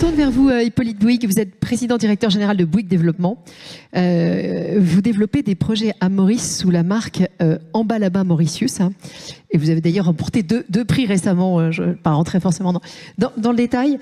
tourne vers vous, Hippolyte Bouygues. Vous êtes président directeur général de Bouygues Développement. Vous développez des projets à Maurice sous la marque Embalaba Mauritius. Hein, et vous avez d'ailleurs remporté deux prix récemment. Je ne vais pas rentrer forcément dans le détail.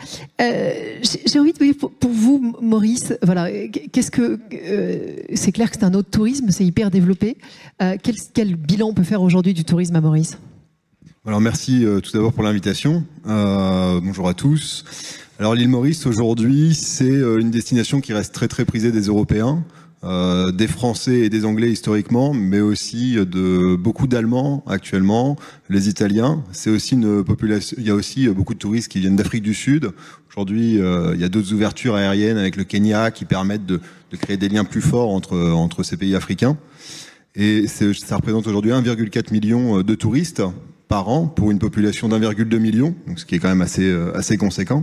J'ai envie de vous dire, pour vous, Maurice, voilà, qu'est-ce que c'est clair que c'est un autre tourisme, c'est hyper développé. Quel bilan on peut faire aujourd'hui du tourisme à Maurice? Alors merci tout d'abord pour l'invitation. Bonjour à tous. Alors l'île Maurice aujourd'hui, c'est une destination qui reste très très prisée des Européens, des Français et des Anglais historiquement, mais aussi de beaucoup d'Allemands actuellement, les Italiens. C'est aussi une population. Il y a aussi beaucoup de touristes qui viennent d'Afrique du Sud. Aujourd'hui, il y a d'autres ouvertures aériennes avec le Kenya qui permettent de créer des liens plus forts entre ces pays africains. Et ça représente aujourd'hui 1,4 million de touristes par an pour une population d'1,2 million, donc ce qui est quand même assez conséquent.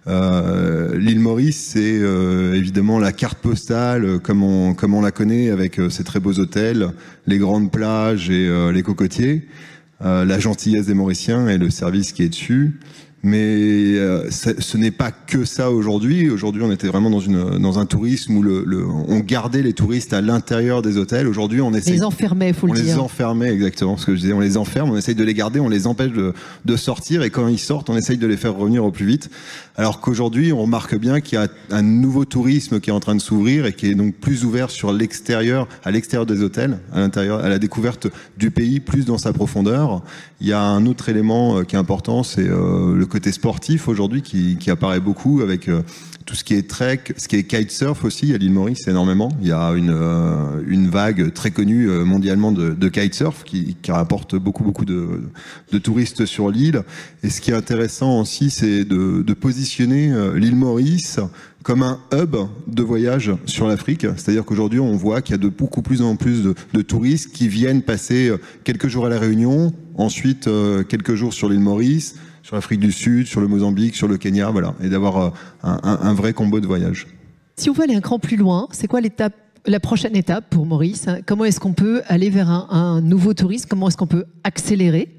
L'île Maurice, c'est évidemment la carte postale comme on la connaît, avec ses très beaux hôtels, les grandes plages et les cocotiers, la gentillesse des Mauriciens et le service qui est dessus. Mais ce n'est pas que ça aujourd'hui. Aujourd'hui, on était vraiment dans un tourisme où on gardait les touristes à l'intérieur des hôtels. Aujourd'hui, on essaie... Les enfermait, faut le dire. On les enfermait, exactement ce que je disais. On les enferme, on essaye de les garder, on les empêche de sortir. Et quand ils sortent, on essaye de les faire revenir au plus vite. Alors qu'aujourd'hui, on remarque bien qu'il y a un nouveau tourisme qui est en train de s'ouvrir et qui est donc plus ouvert sur l'extérieur, à l'extérieur des hôtels, à l'intérieur, à la découverte du pays, plus dans sa profondeur. Il y a un autre élément qui est important, c'est le côté sportif aujourd'hui qui apparaît beaucoup avec tout ce qui est trek, ce qui est kitesurf aussi à l'île Maurice énormément. Il y a une vague très connue mondialement de kitesurf qui rapporte beaucoup de touristes sur l'île. Et ce qui est intéressant aussi, c'est de positionner l'île Maurice comme un hub de voyage sur l'Afrique. C'est-à-dire qu'aujourd'hui, on voit qu'il y a beaucoup plus en plus de touristes qui viennent passer quelques jours à La Réunion, ensuite quelques jours sur l'île Maurice, sur l'Afrique du Sud, sur le Mozambique, sur le Kenya, voilà, et d'avoir un vrai combo de voyage. Si on veut aller un cran plus loin, c'est quoi la prochaine étape pour Maurice? Comment est-ce qu'on peut aller vers un nouveau tourisme? Comment est-ce qu'on peut accélérer?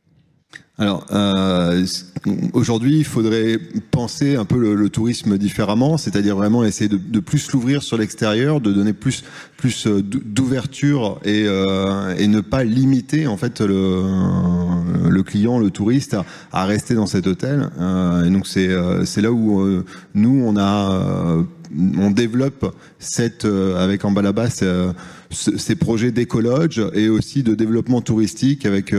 Alors, aujourd'hui, il faudrait penser un peu le tourisme différemment, c'est-à-dire vraiment essayer de plus l'ouvrir sur l'extérieur, de donner plus d'ouverture et ne pas limiter en fait le client, le touriste à rester dans cet hôtel. Et donc c'est là où nous on développe avec Embalaba ces projets d'écologe et aussi de développement touristique avec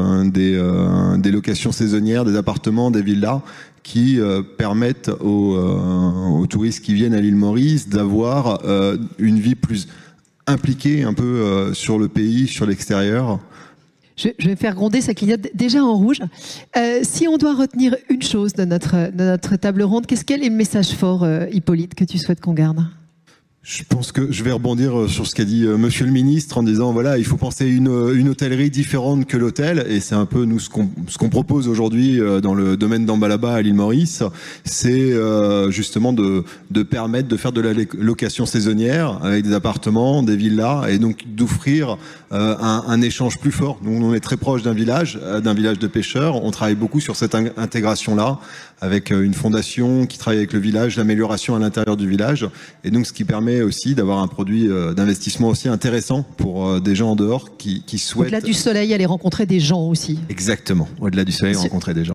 des locations saisonnières, des appartements, des villas qui permettent aux touristes qui viennent à l'île Maurice d'avoir une vie plus impliquée un peu sur le pays, sur l'extérieur. Je vais faire gronder, ça clignote déjà en rouge. Si on doit retenir une chose de notre table ronde, quel est le message fort, Hippolyte, que tu souhaites qu'on garde? Je pense que je vais rebondir sur ce qu'a dit Monsieur le Ministre en disant voilà, il faut penser une hôtellerie différente que l'hôtel, et c'est un peu nous ce qu'on propose aujourd'hui dans le domaine d'Embalaba à l'île Maurice, c'est justement de permettre de faire de la location saisonnière avec des appartements, des villas, et donc d'offrir un échange plus fort. Donc on est très proche d'un village de pêcheurs. On travaille beaucoup sur cette intégration-là avec une fondation qui travaille avec le village, l'amélioration à l'intérieur du village, et donc ce qui permet aussi d'avoir un produit d'investissement aussi intéressant pour des gens en dehors qui souhaitent... Au-delà du soleil, aller rencontrer des gens aussi. Exactement, au-delà du soleil, rencontrer des gens.